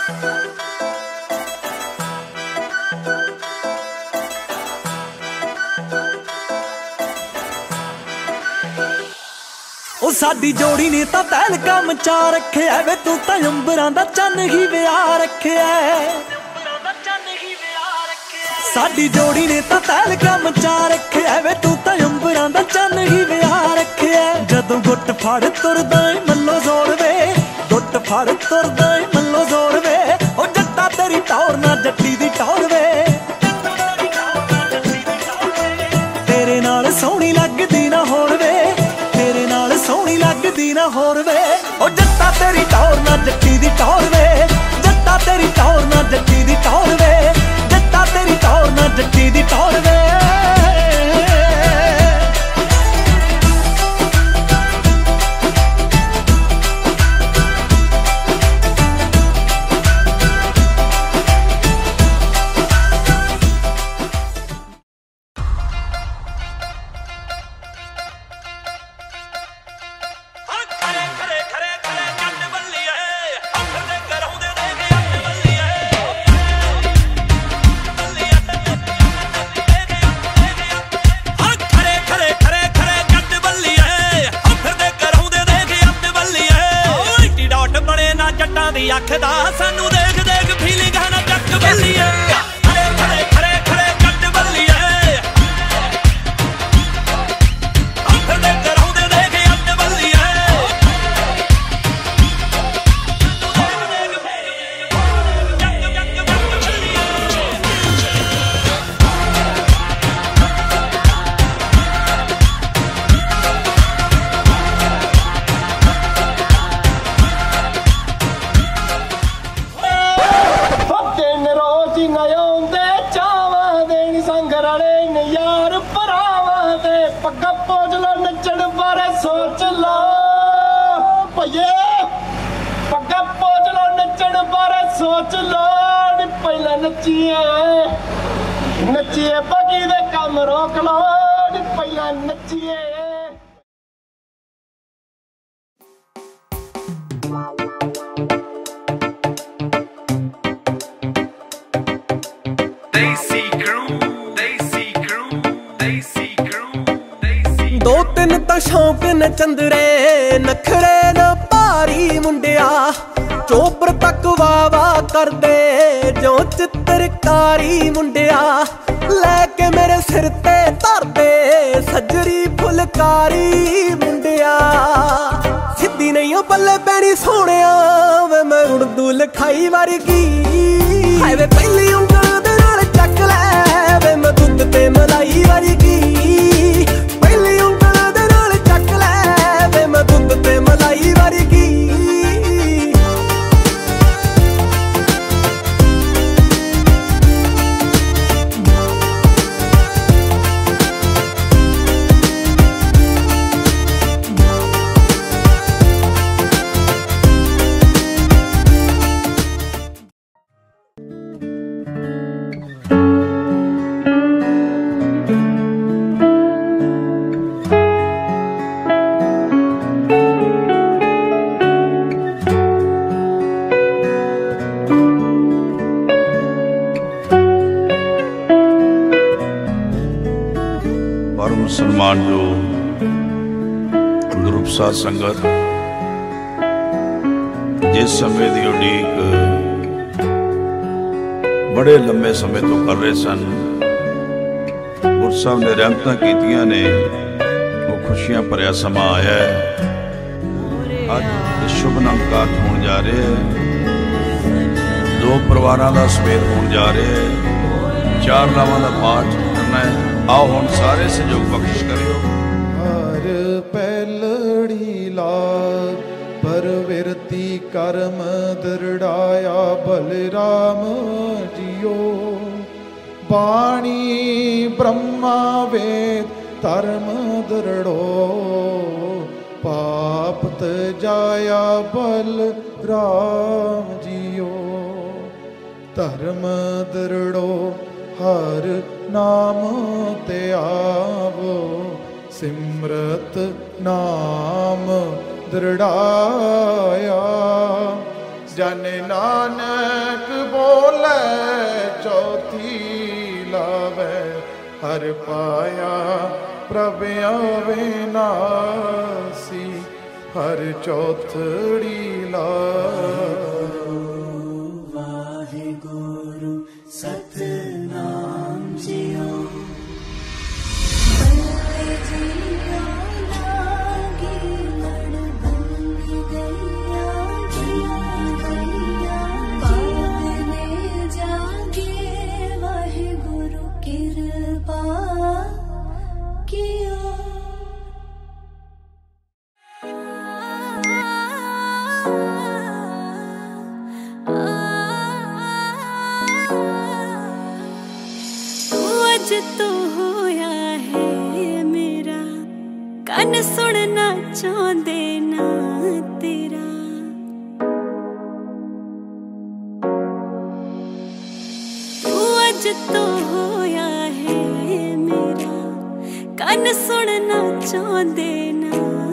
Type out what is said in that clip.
ओ साडी जोड़ी ने तां तहलका मचा रखिया वे, तू तां अंबरां दा चन्न ही विआह रखिया। साडी जोड़ी ने तां तहलका मचा रखिया वे, तू तां अंबरां दा चन्न ही विआह रखिया। जदों गुट फड़ तुरदा ए मल्लो जोर वे, गुट फड़ तुरदा ए मल्लो जोर वे। ओ जट्टा तेरी टौर ना जट्टी दी टौर वे, तेरे नाल सोहनी लगदी ना होर वे, तेरे नाल सोहनी लगदी ना होर वे। ओ जट्टा तेरी टौर ना जट्टी दी टौर वे, जट्टा तेरी टौर ना जट्टी दी टौर वे, जट्टा तेरी टौर ना जट्टी दी टौर वे। आखदा सानू देख देख फीलिंग है ना जट बल्लिए, खरे खरे खरे खरे जट बल्लिए। अखर दे घरों दे देख जट बल्लिए, पग्गा पौज लो नचण बारे सोच लो भैये, पग्गा पौज लो नचण बारे सोच लो। पहले नचिए नचिए बाकी दे काम रोक लो, पहले नचिए। दो तीन तो शौक न चंदरे नखरे न भारी मुंडिया, चोपर तक वावा कर दे जो चित्रकारी मुंडिया। लैके मेरे सिर ते धर दे सजरी फुलकारी मुंडिया। सिद्धी नहीं हो बल्ले पैनी सोने वे मैं उर्दू लिखाई वर्गी। हाय वे पहली उंगल दे नाल चक लै वे मैं दुध ते मलाई वर्गी। पहली उंगल दे नाल चक लै वे मैं दुध ते मलाई वर्गी। मुसलमान जो गुरुप साध संगत जिस समय की उड़ीक बड़े लंबे समय तो कर रहे सन, गुरु साहब ने रहमत कीतियां ने, वो खुशियां भरिया समा आया है। अज शुभ नमकार होने जा रहे हैं, दो परिवारों का समेत होने जा रहे हैं, 4 लावां का पाठ करना है। आओ हुण सारे सहयोग बख्शिश करियो। हर पैलड़ी लाल परविरती कर्म दृढ़ाया बलराम जियो। बाणी ब्रह्मा वेद धर्म दृढ़ो, पाप तजाया बलराम जियो। धर्म दृढ़ो हर नाम ते आवो, सिमरत नाम दृढ़ाया। जन नानक बोले चौथी लावे हर पाया प्रभ अविनाशी हर चौथड़ी लावे। वाहेगुरु सतनाम जियो तो होया है मेरा कन सुनना चाहते ना तेरा तू अज तो होया है मेरा कन सुनना चाहते ना